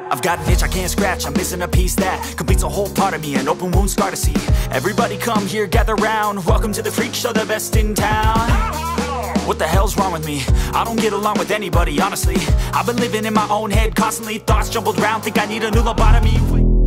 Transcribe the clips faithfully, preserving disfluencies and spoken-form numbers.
I've got an itch I can't scratch, I'm missing a piece that completes a whole part of me, an open wound scar to see. Everybody come here, gather round, welcome to the freak show, the best in town. What the hell's wrong with me? I don't get along with anybody, honestly. I've been living in my own head constantly, thoughts jumbled round, think I need a new lobotomy.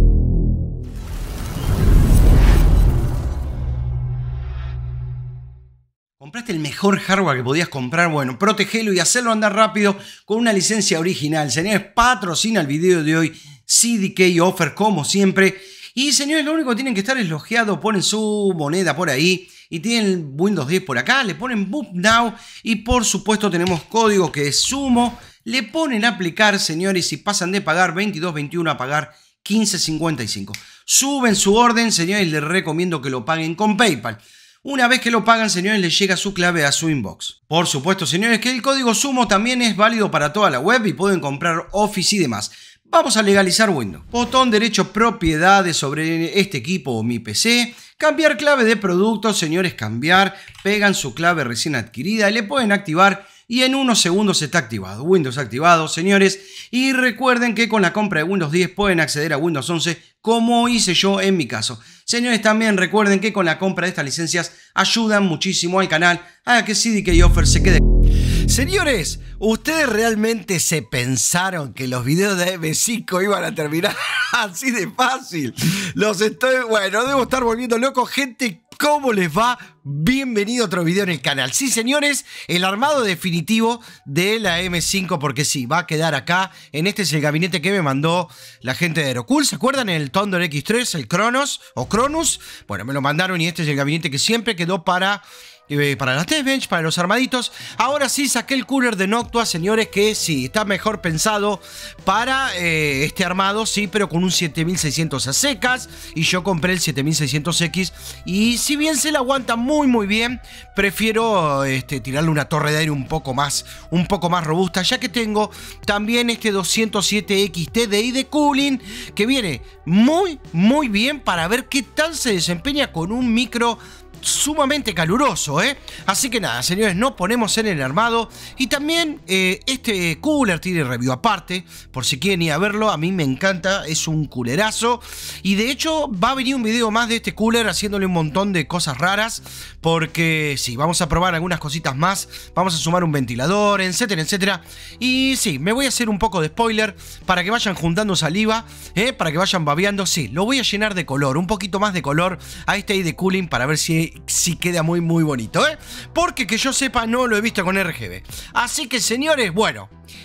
¿Compraste el mejor hardware que podías comprar? Bueno, protegelo y hacerlo andar rápido con una licencia original. Señores, patrocina el video de hoy C D K Offer, como siempre. Y señores, lo único que tienen que estar es logueado. Ponen su moneda por ahí y tienen Windows diez por acá. Le ponen Boot Now y por supuesto tenemos código que es Sumo. Le ponen aplicar, señores, y pasan de pagar veintidós veintiuno a pagar quince cincuenta y cinco. Suben su orden, señores, les recomiendo que lo paguen con PayPal. Una vez que lo pagan, señores, les llega su clave a su inbox. Por supuesto, señores, que el código Sumo también es válido para toda la web y pueden comprar Office y demás. Vamos a legalizar Windows. Botón derecho, propiedades sobre este equipo o mi P C. Cambiar clave de producto, señores, cambiar. Pegan su clave recién adquirida y le pueden activar y en unos segundos está activado. Windows activado, señores. Y recuerden que con la compra de Windows diez pueden acceder a Windows once como hice yo en mi caso. Señores, también recuerden que con la compra de estas licencias ayudan muchísimo al canal a que C D K Offer se quede. Señores, ¿ustedes realmente se pensaron que los videos de M cinco iban a terminar así de fácil? Los estoy... Bueno, debo estar volviendo loco. Gente, ¿cómo les va? Bienvenido a otro video en el canal. Sí, señores, el armado definitivo de la M cinco, porque sí, va a quedar acá. En este es el gabinete que me mandó la gente de Aerocool. ¿Se acuerdan? El Thunder X tres, el Cronos o Cronus. Bueno, me lo mandaron y este es el gabinete que siempre quedó para... para las test bench, para los armaditos. Ahora sí saqué el cooler de Noctua, señores, que sí, está mejor pensado para eh, este armado, sí, pero con un siete mil seiscientos a secas. Y yo compré el siete mil seiscientos X. Y si bien se la aguanta muy muy bien, prefiero este, tirarle una torre de aire un poco más, un poco más robusta, ya que tengo también este doscientos siete X T D I de cooling, que viene muy muy bien para ver qué tal se desempeña con un micro sumamente caluroso, ¿eh? Así que nada, señores, nos ponemos en el armado. Y también eh, este cooler tiene review aparte, por si quieren ir a verlo. A mí me encanta, es un coolerazo. Y de hecho va a venir un video más de este cooler haciéndole un montón de cosas raras, porque sí, vamos a probar algunas cositas más. Vamos a sumar un ventilador, etcétera, etcétera. Y sí, me voy a hacer un poco de spoiler para que vayan juntando saliva, ¿eh? Para que vayan babeando. Sí, lo voy a llenar de color, un poquito más de color a este I de cooling para ver si si queda muy muy bonito, ¿eh? Porque que yo sepa no lo he visto con R G B. Así que, señores, bueno,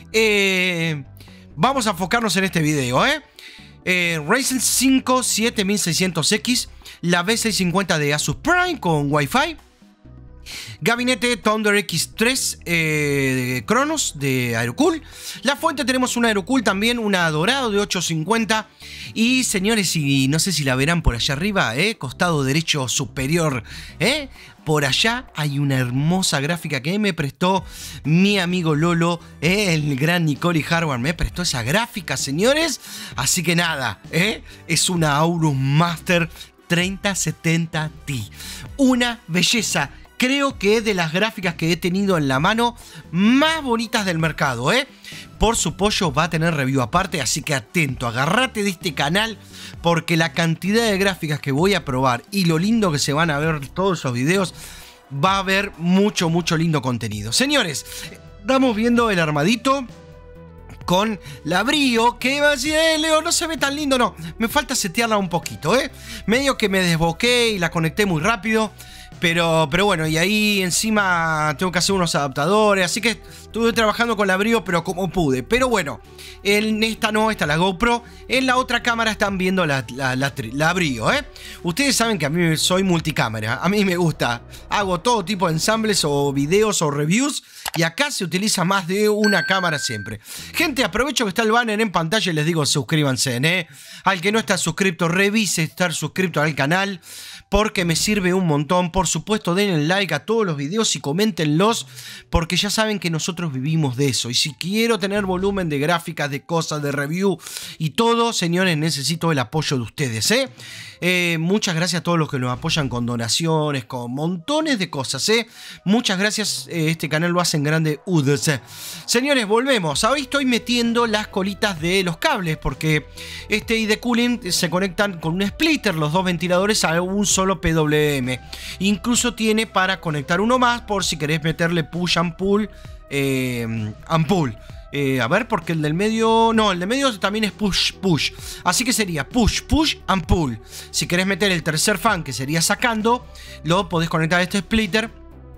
eh, vamos a enfocarnos en este video, ¿eh? eh Ryzen cinco siete mil seiscientos X, la B seiscientos cincuenta de Asus Prime con Wi-Fi. Gabinete Thunder X tres eh, Cronos de Aerocool. La fuente tenemos una Aerocool también, una Dorado de ochocientos cincuenta. Y señores, y no sé si la verán por allá arriba, eh, costado derecho superior, eh, por allá hay una hermosa gráfica que me prestó mi amigo Lolo, eh, el gran Nicoli Hardware. Me prestó esa gráfica, señores. Así que nada, eh, es una Aorus Master treinta setenta Ti. Una belleza. Creo que es de las gráficas que he tenido en la mano más bonitas del mercado, ¿eh? Por su pollo va a tener review aparte, así que atento, agárrate de este canal, porque la cantidad de gráficas que voy a probar y lo lindo que se van a ver todos esos videos, va a haber mucho, mucho lindo contenido. Señores, estamos viendo el armadito con la Brio, que va a decir, eh, Leo, no se ve tan lindo, no. Me falta setearla un poquito, ¿eh? Medio que me desboqué y la conecté muy rápido. Pero, pero bueno, y ahí encima tengo que hacer unos adaptadores. Así que estuve trabajando con la Brio, pero como pude. Pero bueno, en esta no, esta la GoPro. En la otra cámara están viendo la, la, la, la Brio, ¿eh? Ustedes saben que a mí soy multicámara. A mí me gusta. Hago todo tipo de ensambles o videos o reviews. Y acá se utiliza más de una cámara siempre. Gente, aprovecho que está el banner en pantalla y les digo suscríbanse, ¿eh? Al que no está suscrito, revise estar suscrito al canal. porque me sirve un montón. Por supuesto, denle like a todos los videos y coméntenlos, porque ya saben que nosotros vivimos de eso. Y si quiero tener volumen de gráficas, de cosas, de review y todo, señores, necesito el apoyo de ustedes, ¿eh? Eh, muchas gracias a todos los que nos apoyan con donaciones, con montones de cosas, ¿eh? Muchas gracias, eh, este canal lo hacen grande U D C. Señores, volvemos. Hoy estoy metiendo las colitas de los cables, porque este I D Cooling se conectan con un splitter, los dos ventiladores, a un solo P W M. Incluso tiene para conectar uno más, por si querés meterle push and pull, eh, and pull. Eh, a ver, porque el del medio... No, el del medio también es push, push. Así que sería push, push and pull. Si querés meter el tercer fan, que sería sacando, lo podés conectar a este splitter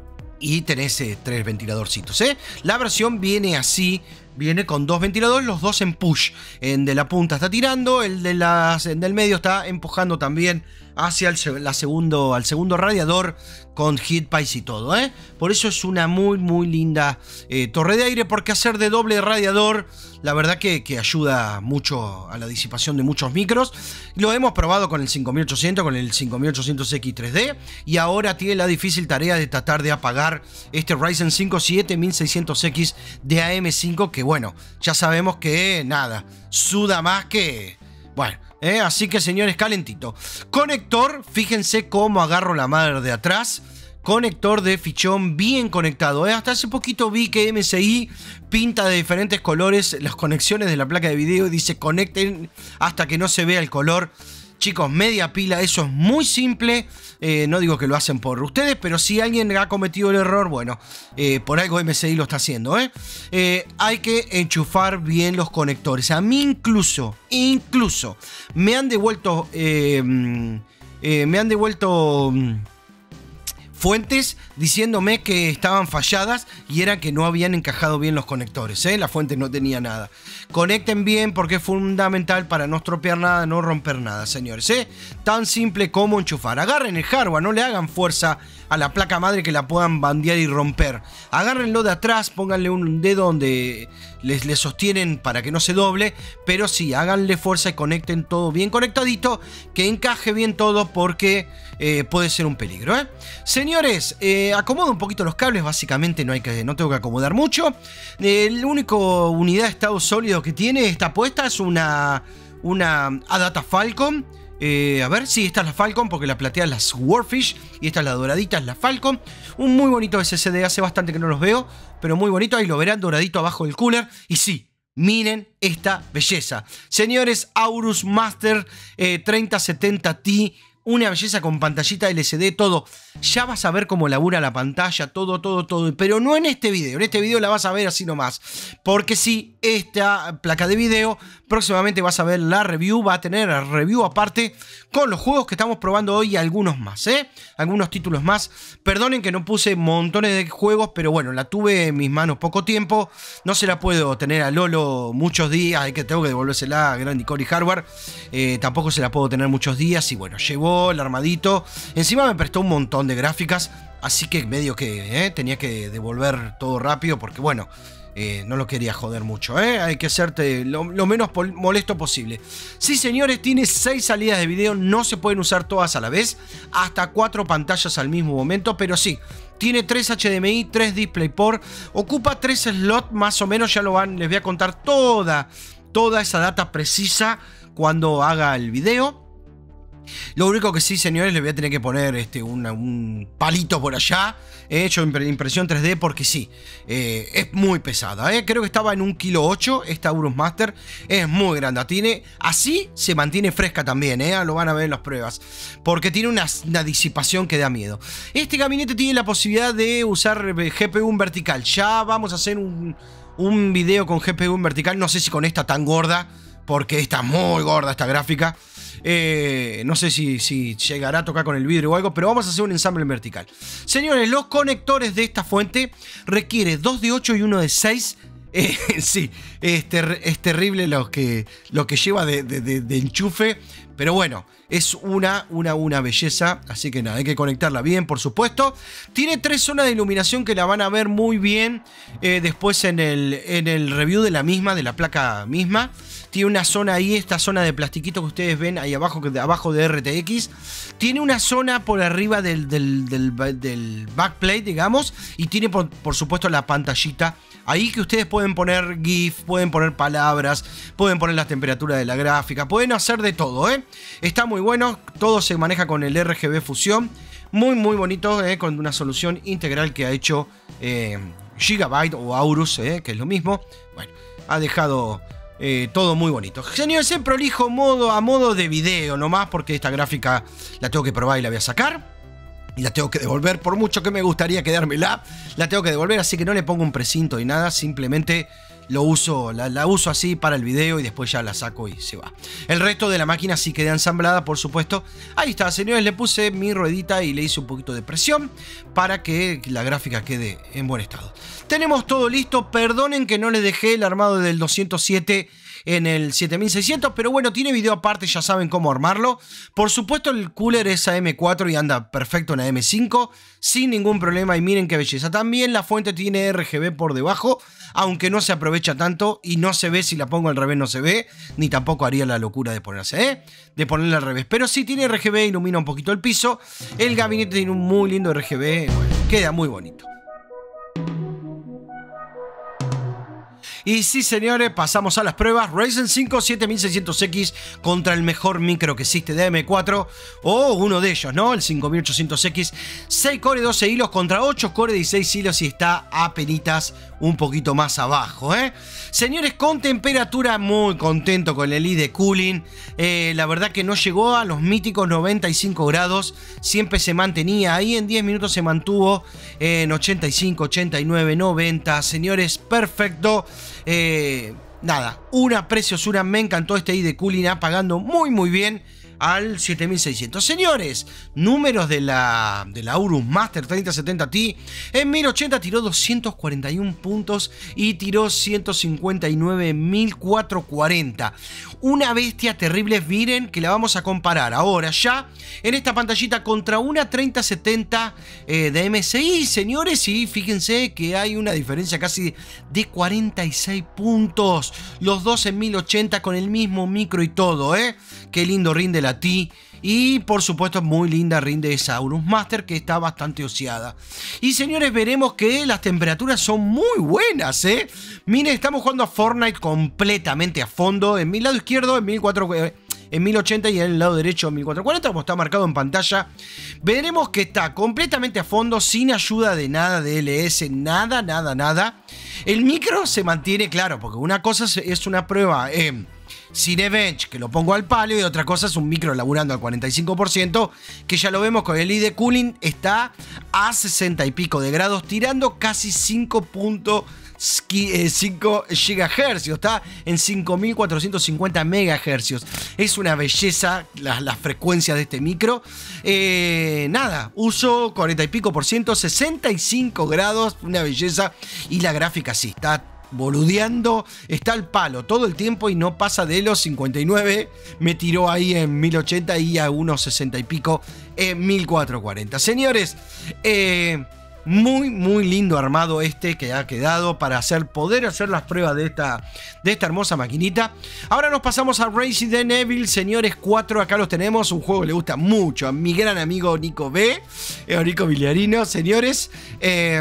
y tenés eh, tres ventiladorcitos, ¿eh? La versión viene así. Viene con dos ventiladores, los dos en push. El de la punta está tirando, el, de las, el del medio está empujando también hacia el la segundo, al segundo radiador con heat pipes y todo, ¿eh? Por eso es una muy, muy linda eh, torre de aire, porque hacer de doble radiador, la verdad que, que ayuda mucho a la disipación de muchos micros. Lo hemos probado con el cinco mil ochocientos, con el cinco mil ochocientos X tres D, y ahora tiene la difícil tarea de tratar de apagar este Ryzen cinco siete mil seiscientos X de A M cinco, que bueno, ya sabemos que nada, suda más que... Bueno, ¿eh? Así que señores, calentito. Conector, fíjense cómo agarro la madre de atrás. Conector de fichón bien conectado, ¿eh? Hasta hace poquito vi que M S I pinta de diferentes colores las conexiones de la placa de video y dice conecten hasta que no se vea el color. Chicos, media pila, eso es muy simple. Eh, no digo que lo hacen por ustedes, pero si alguien ha cometido el error, bueno, eh, por algo M S I lo está haciendo, ¿eh? Eh, hay que enchufar bien los conectores. A mí incluso, incluso, me han devuelto, eh, eh, me han devuelto... fuentes diciéndome que estaban falladas y era que no habían encajado bien los conectores, ¿eh? La fuente no tenía nada. Conecten bien porque es fundamental para no estropear nada, no romper nada, señores, ¿eh? Tan simple como enchufar. Agarren el hardware, no le hagan fuerza a la placa madre que la puedan bandear y romper. Agárrenlo de atrás, pónganle un dedo donde les, les sostienen para que no se doble, pero sí, háganle fuerza y conecten todo bien conectadito, que encaje bien todo porque eh, puede ser un peligro, ¿eh? Señores, eh, acomodo un poquito los cables, básicamente no, hay que, no tengo que acomodar mucho. Eh, la única unidad de estado sólido que tiene esta puesta es una, una A D A T A Falcon. Eh, a ver, sí, esta es la Falcon, porque la plateada es la Swordfish y esta es la doradita, es la Falcon. Un muy bonito S S D, hace bastante que no los veo, pero muy bonito, ahí lo verán doradito abajo del cooler. Y sí, miren esta belleza. Señores, Aorus Master eh, treinta setenta Ti, una belleza con pantallita L C D, todo. Ya vas a ver cómo labura la pantalla, todo, todo, todo. Pero no en este video. En este video la vas a ver así nomás. Porque sí, esta placa de video, próximamente vas a ver la review. Va a tener review aparte con los juegos que estamos probando hoy y algunos más, ¿eh? Algunos títulos más. Perdonen que no puse montones de juegos, pero bueno, la tuve en mis manos poco tiempo. No se la puedo tener a Lolo muchos días. Hay que, tengo que devolvérsela a Grandi Core Hardware. Eh, tampoco se la puedo tener muchos días. Y bueno, llegó el armadito. Encima me prestó un montón de gráficas, así que medio que eh, tenía que devolver todo rápido porque bueno, eh, no lo quería joder mucho, eh. Hay que hacerte lo, lo menos molesto posible. Sí, señores, tiene seis salidas de video, no se pueden usar todas a la vez, hasta cuatro pantallas al mismo momento, pero sí, tiene tres H D M I, tres DisplayPort, ocupa tres slots más o menos, ya lo van, les voy a contar toda, toda esa data precisa cuando haga el video. Lo único que sí, señores, les voy a tener que poner este, una, un palito por allá. He hecho impresión tres D porque sí, eh, es muy pesada. Eh. Creo que estaba en un kilo ocho esta Aorus Master. Es muy grande. Tiene, así se mantiene fresca también. Eh. Lo van a ver en las pruebas. Porque tiene una, una disipación que da miedo. Este gabinete tiene la posibilidad de usar G P U en vertical. Ya vamos a hacer un, un video con G P U en vertical. No sé si con esta tan gorda, porque está muy gorda esta gráfica. Eh, no sé si, si llegará a tocar con el vidrio o algo, pero vamos a hacer un ensamble en vertical. Señores, los conectores de esta fuente requiere dos de ocho y uno de seis. Eh, sí, es, ter es terrible lo que, lo que lleva de, de, de, de enchufe, pero bueno, es una, una, una belleza, así que nada, hay que conectarla bien, por supuesto. Tiene tres zonas de iluminación que la van a ver muy bien eh, después en el, en el review de la misma, de la placa misma. tiene una zona ahí, esta zona de plastiquito que ustedes ven ahí abajo, de abajo de R T X. Tiene una zona por arriba del, del, del, del backplate, digamos, y tiene por, por supuesto la pantallita ahí que ustedes pueden poner GIF, pueden poner palabras, pueden poner las temperaturas de la gráfica, pueden hacer de todo, ¿eh? Está muy bueno, todo se maneja con el R G B Fusion. Muy, muy bonito, ¿eh? Con una solución integral que ha hecho eh, Gigabyte o Aorus, ¿eh? Que es lo mismo. Bueno, ha dejado eh, todo muy bonito. Señores, en prolijo modo, a modo de video nomás, porque esta gráfica la tengo que probar y la voy a sacar. Y la tengo que devolver, por mucho que me gustaría quedármela, la tengo que devolver, así que no le pongo un precinto y nada, simplemente lo uso, la, la uso así para el video y después ya la saco y se va. El resto de la máquina sí queda ensamblada, por supuesto. Ahí está, señores, le puse mi ruedita y le hice un poquito de presión para que la gráfica quede en buen estado. Tenemos todo listo, perdonen que no les dejé el armado del doscientos siete en el siete mil seiscientos, pero bueno, tiene video aparte, ya saben cómo armarlo. Por supuesto el cooler es A M cuatro y anda perfecto en A M cinco, sin ningún problema, y miren qué belleza. También la fuente tiene R G B por debajo, aunque no se aprovecha tanto y no se ve, si la pongo al revés no se ve, ni tampoco haría la locura de ponerse, ¿eh? de ponerla al revés. Pero sí tiene R G B, ilumina un poquito el piso, el gabinete tiene un muy lindo R G B, bueno, queda muy bonito. Y sí, señores, pasamos a las pruebas. Ryzen cinco siete mil seiscientos X contra el mejor micro que existe de A M cuatro, o uno de ellos, ¿no? El cinco mil ochocientos X. seis core, doce hilos contra ocho core, dieciséis hilos, y está apenitas un poquito más abajo, ¿eh? Señores, con temperatura, muy contento con el I de cooling. Eh, la verdad que no llegó a los míticos noventa y cinco grados. Siempre se mantenía ahí. En diez minutos se mantuvo en ochenta y cinco, ochenta y nueve, noventa. Señores, perfecto. Eh, nada, una preciosura. Me encantó este I de cooling, apagando muy muy bien al siete mil seiscientos. Señores, números de la, de la Aorus Master treinta setenta Ti. En mil ochenta tiró doscientos cuarenta y uno puntos y tiró ciento cincuenta y nueve en mil cuatrocientos cuarenta. Una bestia terrible. Miren que la vamos a comparar ahora ya en esta pantallita contra una treinta setenta eh, de M S I, señores, y fíjense que hay una diferencia casi de cuarenta y seis puntos. Los dos en mil ochenta con el mismo micro y todo, ¿eh? Qué lindo rinde la Ti. Y por supuesto muy linda rinde esa Aorus Master, que está bastante oseada. Y señores, veremos que las temperaturas son muy buenas, ¿eh? Miren, estamos jugando a Fortnite completamente a fondo. En mi lado izquierdo, en mil cuatrocientos, en mil ochenta, y en el lado derecho en mil cuatrocientos cuarenta, como está marcado en pantalla. Veremos que está completamente a fondo, sin ayuda de nada de L S, nada, nada, nada. El micro se mantiene, claro, porque una cosa es una prueba eh, Cinebench, que lo pongo al palo, y otra cosa es un micro laburando al cuarenta y cinco por ciento, que ya lo vemos con el I de cooling, está a sesenta y pico de grados, tirando casi cinco punto cinco gigahercios, está en cinco mil cuatrocientos cincuenta megahercios. Es una belleza las, las frecuencias de este micro. Eh, nada, uso cuarenta y pico por ciento, sesenta y cinco grados, una belleza. Y la gráfica sí, está boludeando, está al palo todo el tiempo y no pasa de los cincuenta y nueve. Me tiró ahí en mil ochenta y a unos sesenta y pico en mil cuatrocientos cuarenta. Señores, eh... muy, muy lindo armado este que ha quedado para hacer, poder hacer las pruebas de esta, de esta hermosa maquinita. Ahora nos pasamos a Resident Evil, señores, cuatro. Acá los tenemos, un juego que le gusta mucho a mi gran amigo Nico B, eh, Nico Villarino, señores. Eh,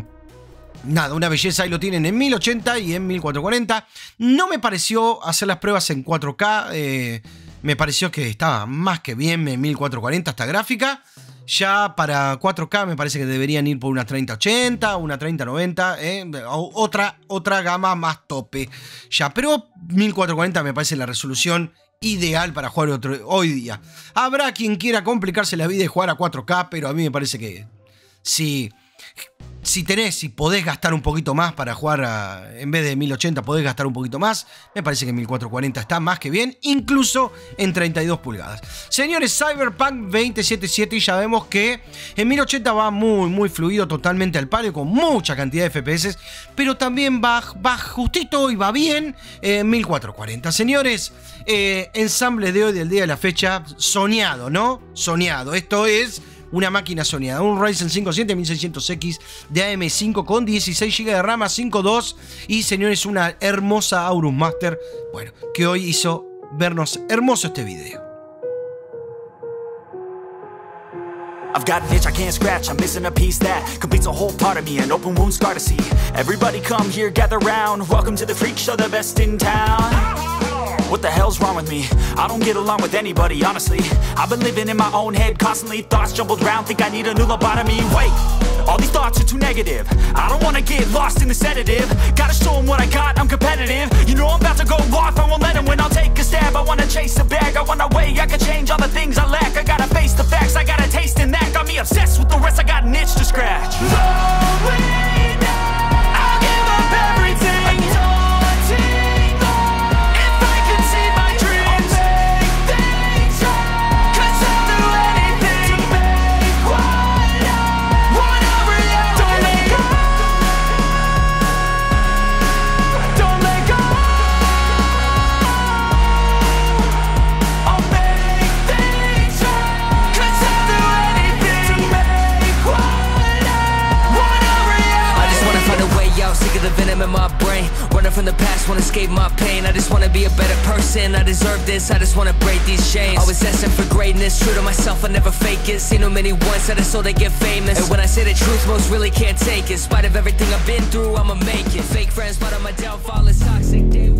nada, una belleza. Ahí lo tienen en mil ochenta y en mil cuatrocientos cuarenta. No me pareció hacer las pruebas en cuatro K. Eh, me pareció que estaba más que bien en mil cuatrocientos cuarenta esta gráfica. Ya para cuatro K me parece que deberían ir por una treinta ochenta, una treinta noventa, ¿eh? otra, otra gama más tope. Ya, pero mil cuatrocientos cuarenta me parece la resolución ideal para jugar otro, hoy día. Habrá quien quiera complicarse la vida y jugar a cuatro K, pero a mí me parece que si, si tenés, si podés gastar un poquito más para jugar a, en vez de mil ochenta, podés gastar un poquito más, me parece que mil cuatrocientos cuarenta está más que bien, incluso en treinta y dos pulgadas. Señores, Cyberpunk veinte setenta y siete, y ya vemos que en mil ochenta va muy, muy fluido, totalmente al palo, con mucha cantidad de F P S, pero también va, va justito y va bien en mil cuatrocientos cuarenta. Señores, eh, ensamble de hoy, del día de la fecha, soñado, ¿no? Soñado. Esto es una máquina soñada. Un Ryzen cinco siete mil seiscientos X de A M cinco con dieciséis gigas de RAM a cinco punto dos. Y señores, una hermosa Aorus Master, bueno, que hoy hizo vernos hermoso este video. I've got an itch I can't scratch, I'm missing a piece that completes a whole part of me, an open wound scar to see. Everybody come here, gather round, welcome to the freak show, the best in town. What the hell's wrong with me? I don't get along with anybody, honestly. I've been living in my own head, constantly thoughts jumbled round, think I need a new lobotomy. Wait, all these thoughts are too negative. I don't wanna get lost in the sedative. Gotta show them what I got, I'm competitive. You know I'm about to go off, I won't let them win, I'll take a stab. I wanna chase a bag, I wanna weigh, I can change all the things I lack. I gotta face the facts, I got a taste in that. Got me obsessed with the rest, I got an itch to scratch. Slowing down, I'll give up everything. Daunting thought, if I could see my dreams, I'll make things right. Cause I'll do anything to make what I want a reality. Don't let go, don't let go. I'll make things right. Cause I'll do anything to make what I want a reality. I just wanna find a way out, sick of the venom in my brain. Running from the past, wanna escape my pain. I just wanna be a better person, I deserve this. I just wanna break these chains. Always asking for greatness, true to myself, I never fake it. Seen too many once, I just so they get famous. And when I say the truth, most really can't take it. In spite of everything I've been through, I'ma make it. Fake friends, but on my downfall is toxic. They